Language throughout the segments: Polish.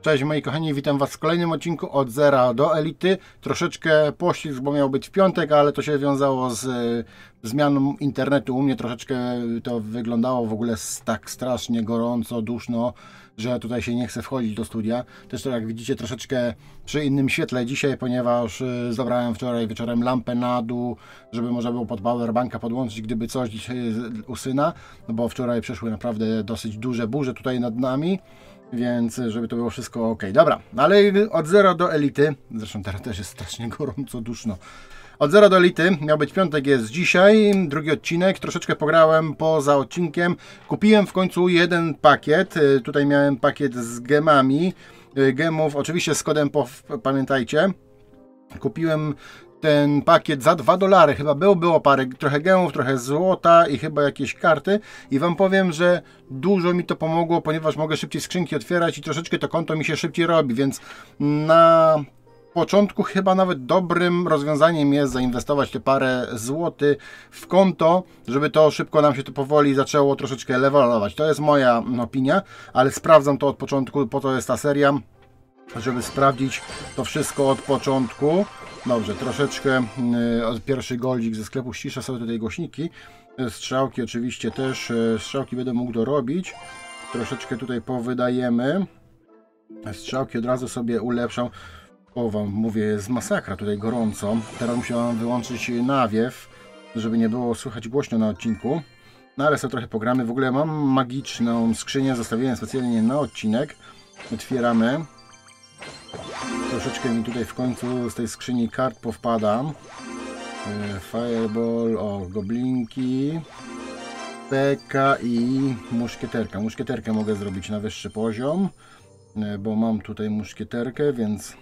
Cześć moi kochani, witam was w kolejnym odcinku od zera do elity. Troszeczkę poślizg, bo miał być w piątek, ale to się wiązało z zmianą internetu. U mnie troszeczkę to wyglądało w ogóle tak strasznie gorąco, duszno, że tutaj się nie chce wchodzić do studia. Też to jak widzicie troszeczkę przy innym świetle dzisiaj, ponieważ zabrałem wczoraj wieczorem lampę na dół, żeby można było pod powerbanka podłączyć, gdyby coś dzisiaj u syna, no bo wczoraj przeszły naprawdę dosyć duże burze tutaj nad nami. Więc żeby to było wszystko ok. Dobra, ale od zera do elity, zresztą teraz też jest strasznie gorąco, duszno. Od zera do elity, miał być piątek, jest dzisiaj, drugi odcinek, troszeczkę pograłem poza odcinkiem. Kupiłem w końcu jeden pakiet, tutaj miałem pakiet z gemami, gemów oczywiście z kodem pamiętajcie. Kupiłem ten pakiet za $2, chyba było parę, trochę gemów, trochę złota i chyba jakieś karty i wam powiem, że dużo mi to pomogło, ponieważ mogę szybciej skrzynki otwierać i troszeczkę to konto mi się szybciej robi, więc na początku chyba nawet dobrym rozwiązaniem jest zainwestować te parę złotych w konto, żeby to szybko nam się to powoli zaczęło troszeczkę levelować. To jest moja opinia, ale sprawdzam to od początku, po to jest ta seria, żeby sprawdzić to wszystko od początku. Dobrze, troszeczkę pierwszy goldzik ze sklepu, ściszę sobie tutaj głośniki. Strzałki oczywiście też, strzałki będę mógł dorobić. Troszeczkę tutaj powydajemy. Strzałki od razu sobie ulepszam. O, wam mówię, jest masakra tutaj gorąco. Teraz musiałem wyłączyć nawiew, żeby nie było słychać głośno na odcinku. No ale sobie trochę pogramy. W ogóle mam magiczną skrzynię, zostawiłem specjalnie na odcinek. Otwieramy. Troszeczkę mi tutaj w końcu z tej skrzyni kart powpada. Fireball, o, goblinki, peka i muszkieterka. Muszkieterkę mogę zrobić na wyższy poziom, bo mam tutaj muszkieterkę, więc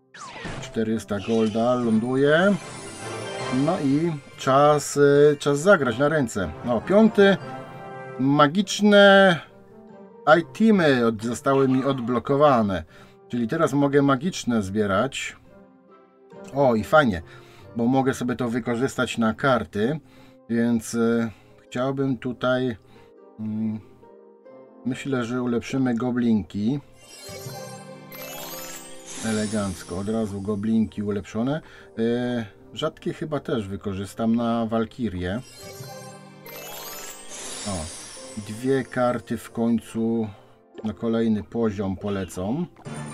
400 golda ląduje. No i czas zagrać na ręce. No, piąty, magiczne itemy zostały mi odblokowane. Czyli teraz mogę magiczne zbierać. O, i fajnie, bo mogę sobie to wykorzystać na karty, więc chciałbym tutaj, myślę, że ulepszymy goblinki. Elegancko, od razu goblinki ulepszone. Rzadkie chyba też wykorzystam na walkirię. O, dwie karty w końcu na kolejny poziom polecą.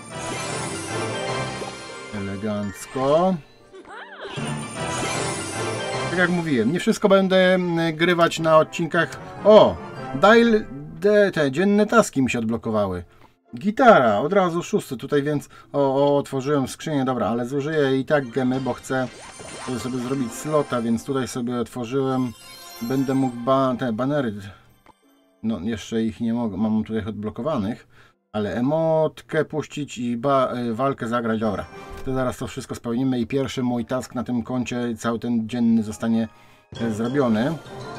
Elegancko. Tak jak mówiłem, nie wszystko będę grywać na odcinkach. O! Te dzienne taski mi się odblokowały. Gitara, od razu 6 tutaj, więc otworzyłem skrzynię, dobra, ale zużyję i tak gemy, bo chcę sobie zrobić slota, więc tutaj sobie otworzyłem. Będę mógł te banery, no jeszcze ich nie mogę, mam tutaj odblokowanych, ale emotkę puścić i walkę zagrać, dobra. To zaraz to wszystko spełnimy i pierwszy mój task na tym koncie, cały ten dzienny zostanie zrobiony.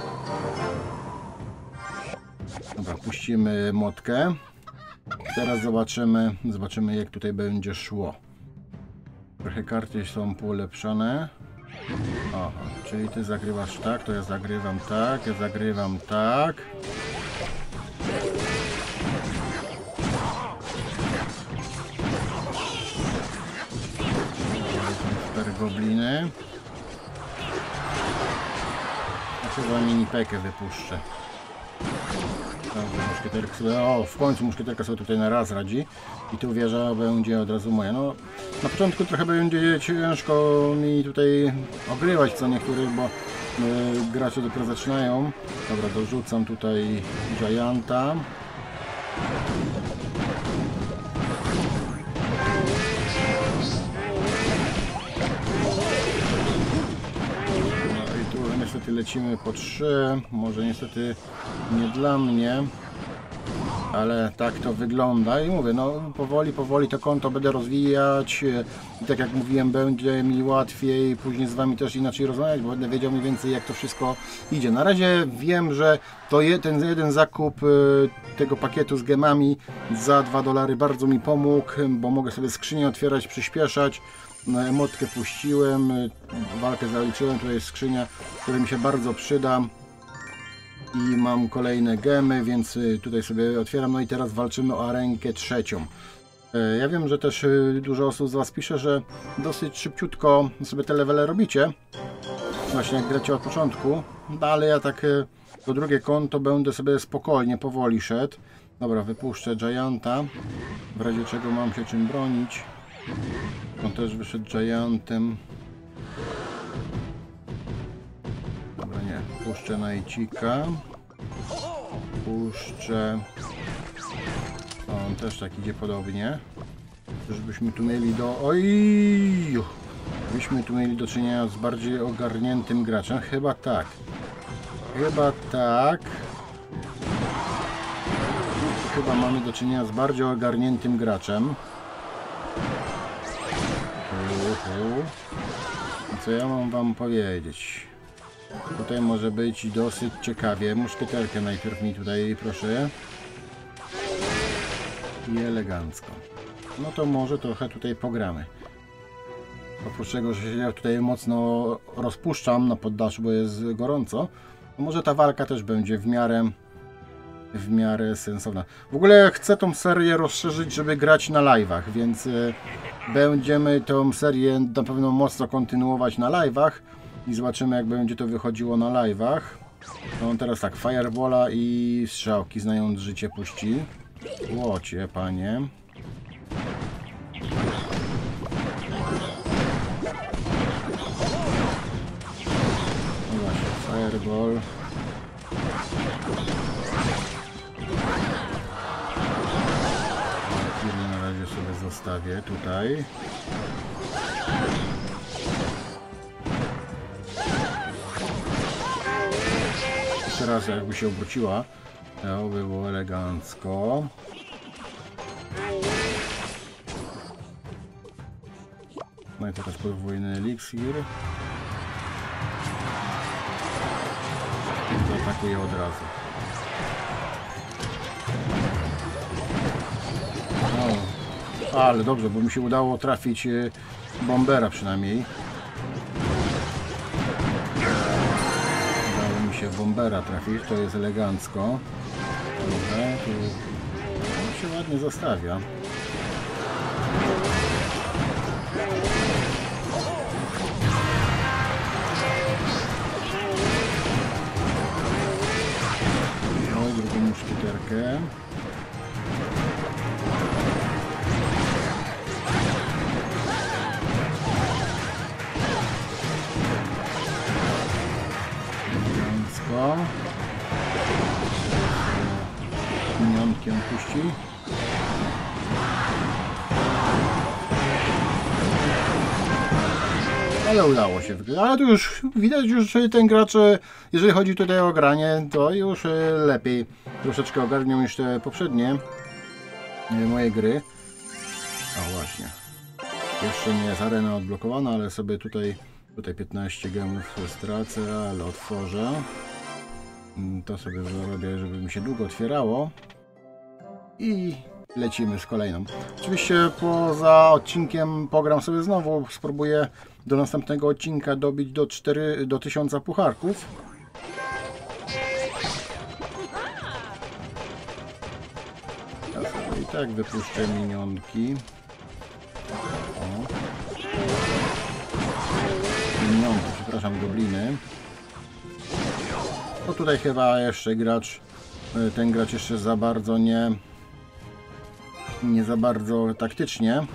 Dobra, puścimy motkę. Teraz zobaczymy jak tutaj będzie szło. Trochę karty są polepszone. Aha, czyli ty zagrywasz tak, to ja zagrywam tak, ja zagrywam tak. Gobliny. Chyba mini pekę wypuszczę. Dobrze, muszkieterka sobie, o, w końcu muszkieterka sobie tutaj na raz radzi. I tu wieża będzie od razu moja. No, na początku trochę będzie ciężko mi tutaj ogrywać co niektórych, bo gracze dopiero zaczynają. Dobra, dorzucam tutaj Gianta. Niestety lecimy po 3, może niestety nie dla mnie, ale tak to wygląda i mówię, no powoli to konto będę rozwijać i tak jak mówiłem, będzie mi łatwiej później z wami też inaczej rozmawiać, bo będę wiedział mniej więcej jak to wszystko idzie. Na razie wiem, że to ten jeden zakup tego pakietu z gemami za $2 bardzo mi pomógł, bo mogę sobie skrzynię otwierać, przyspieszać. Na emotkę puściłem, walkę zaliczyłem, tutaj jest skrzynia, która mi się bardzo przyda i mam kolejne gemy, więc tutaj sobie otwieram. No i teraz walczymy o arenkę trzecią. Ja wiem, że też dużo osób z Was pisze, że dosyć szybciutko sobie te levele robicie. Właśnie jak gracie od początku. No, ale ja tak to drugie konto będę sobie spokojnie, powoli szedł. Dobra, wypuszczę Gianta. W razie czego mam się czym bronić. On też wyszedł Giantem. Dobra, nie. Puszczę Najcika. Puszczę... On też tak idzie podobnie. Żebyśmy tu mieli Oj! Byśmy tu mieli do czynienia z bardziej ogarniętym graczem. Chyba tak. Chyba tak. Chyba mamy do czynienia z bardziej ogarniętym graczem. Co ja mam wam powiedzieć? Tutaj może być dosyć ciekawie. Muszkieterkę najpierw mi tutaj proszę. I elegancko. No to może trochę tutaj pogramy. Oprócz tego, że się tutaj mocno rozpuszczam na poddaszu, bo jest gorąco, to może ta walka też będzie w miarę sensowna. W ogóle chcę tą serię rozszerzyć, żeby grać na live'ach, więc będziemy tą serię na pewno mocno kontynuować na live'ach i zobaczymy, jak będzie to wychodziło na live'ach. No teraz tak, Firebola i strzałki, znając życie, puści. Łocie, panie. No właśnie, Fireball. Na razie sobie zostawię tutaj. Jeszcze raz, jakby się obróciła, to by było elegancko. No i teraz podwójny eliksir. I zaatakuję od razu. No, ale dobrze, bo mi się udało trafić bombera przynajmniej. Udało mi się bombera trafić, to jest elegancko. Dobra, tu się ładnie zostawia. Drugą muszkieterkę. Elegancko. Minionkiem puści. Ale udało się. Ale tu już widać, już ten gracz, jeżeli chodzi tutaj o granie, to już lepiej troszeczkę ogarnią niż te poprzednie moje gry. O właśnie. Jeszcze nie jest arena odblokowana, ale sobie tutaj 15 gemów stracę, ale otworzę. To sobie zrobię, żeby mi się długo otwierało. I lecimy z kolejną. Oczywiście poza odcinkiem pogram sobie znowu, spróbuję do następnego odcinka dobić do 1000 pucharków. Ja sobie i tak wypuszczę minionki. O. Minionki, przepraszam, gobliny. No tutaj chyba jeszcze ten gracz jeszcze za bardzo nie za bardzo taktycznie.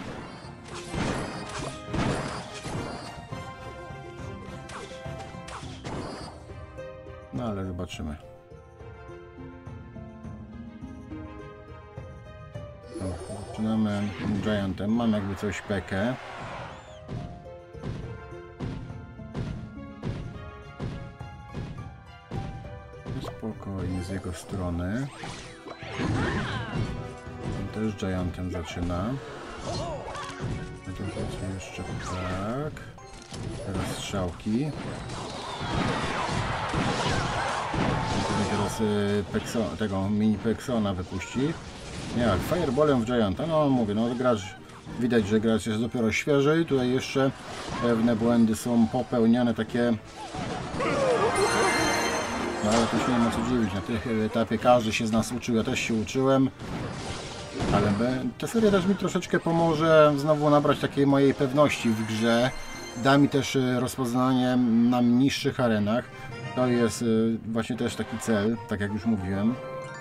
No ale zobaczymy. Zaczynamy Giantem. Mam jakby coś pekę. Spokojnie z jego strony. On też Giantem zaczyna. To jeszcze tak. Teraz strzałki. Teraz tego mini Pexona wypuści. Nie, Fireballem w Gianta. No mówię, no gracz, widać, że gracz jest dopiero świeży. Tutaj jeszcze pewne błędy są popełniane takie. No ale to się nie ma co dziwić. Na tym etapie każdy się z nas uczył, ja też się uczyłem. Ale ta seria też mi troszeczkę pomoże znowu nabrać takiej mojej pewności w grze. Da mi też rozpoznanie na niższych arenach. To jest właśnie też taki cel, tak jak już mówiłem.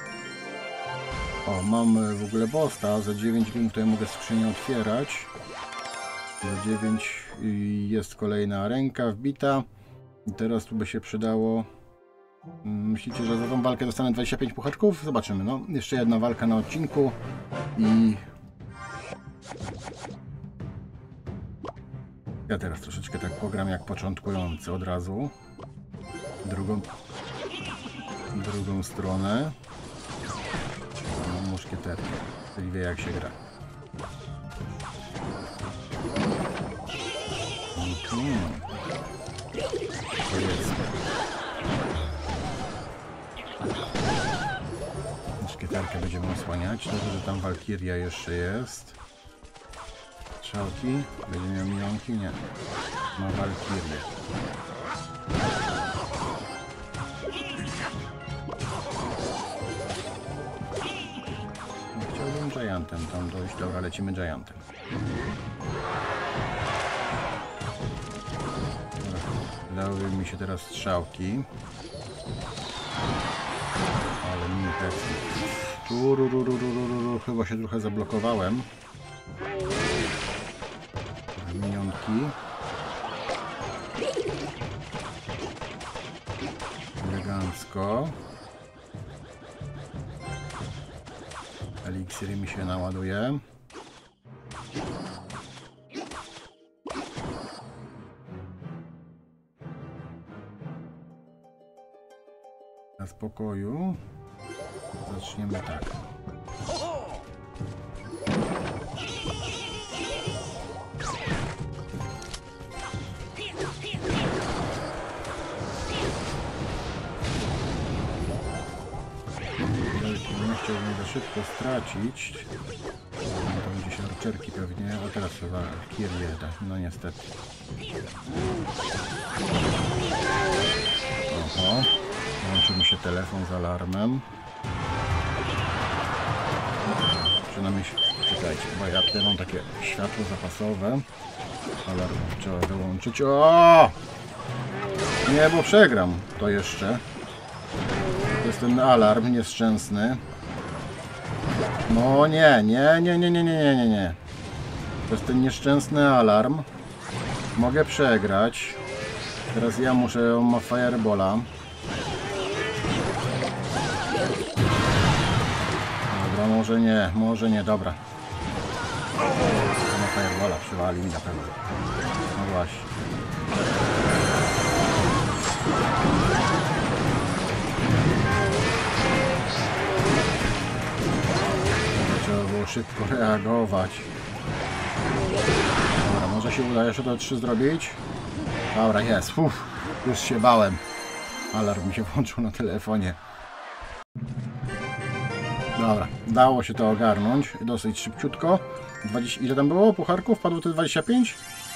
O, mam w ogóle bossa, za 9 wiem, tutaj mogę skrzynię otwierać. Za 9 jest kolejna ręka wbita. I teraz tu by się przydało... Myślicie, że za tą walkę dostanę 25 puchaczków? Zobaczymy, no. Jeszcze jedna walka na odcinku i... Ja teraz troszeczkę tak pogram jak początkujący od razu. Drugą stronę. No, muszkieter, czyli wie jak się gra. To jest. Muszkieterkę będziemy osłaniać. Dobrze, że tam walkiria jeszcze jest. Strzałki. Będzie miał minionki? Nie. Ma walkirię. Chciałbym Giantem tam dojść. Dobra, lecimy Giantem. Dały mi się teraz strzałki. Ale mi chyba się trochę zablokowałem. Minionki. Elegancko. Eliksiry mi się naładuje. Na spokoju. Zaczniemy tak. Nie chciałbym za szybko stracić. To będzie się archerki pewnie, a teraz chyba Kyrie, no niestety. Oho, włączył mi się telefon z alarmem. Przynajmniej, czekajcie, bo ja tutaj mam takie światło zapasowe. Alarm trzeba wyłączyć. O! Nie, bo przegram to jeszcze. To jest ten alarm nieszczęsny. No nie. To jest ten nieszczęsny alarm. Mogę przegrać. Teraz ja muszę, on ma firebola. Dobra, może nie, dobra. On ma firebola, przywali mi na pewno. No właśnie. Trzeba było szybko reagować. Dobra, może się uda jeszcze to 3 zrobić? Dobra, jest. Już się bałem. Alarm mi się włączył na telefonie. Dobra, dało się to ogarnąć dosyć szybciutko. 20, ile tam było pucharków? Padło to 25?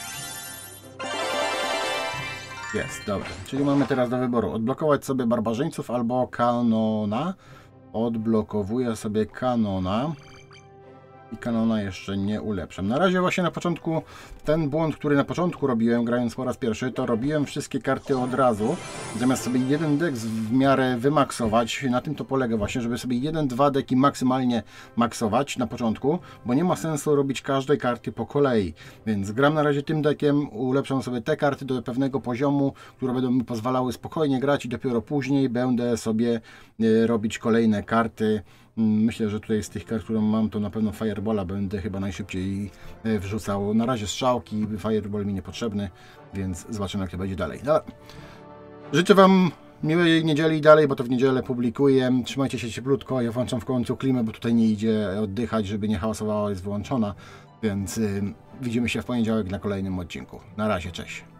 Jest, dobra. Czyli mamy teraz do wyboru odblokować sobie barbarzyńców albo kanona. Odblokowuję sobie kanona. I kanona jeszcze nie ulepszam. Na razie właśnie na początku, ten błąd, który na początku robiłem, grając po raz pierwszy, to robiłem wszystkie karty od razu, zamiast sobie jeden dek w miarę wymaksować. Na tym to polega właśnie, żeby sobie 1-2 deki maksymalnie maksować na początku, bo nie ma sensu robić każdej karty po kolei. Więc gram na razie tym dekiem, ulepszam sobie te karty do pewnego poziomu, które będą mi pozwalały spokojnie grać i dopiero później będę sobie robić kolejne karty. Myślę, że tutaj z tych kart, którą mam, to na pewno Firebola będę chyba najszybciej wrzucał. Na razie strzałki, Fireball mi niepotrzebny, więc zobaczymy, jak to będzie dalej. Dobra. Życzę Wam miłej niedzieli dalej, bo to w niedzielę publikuję. Trzymajcie się cieplutko. Ja włączam w końcu klimę, bo tutaj nie idzie oddychać, żeby nie hałasowała, jest wyłączona. Więc widzimy się w poniedziałek na kolejnym odcinku. Na razie, cześć.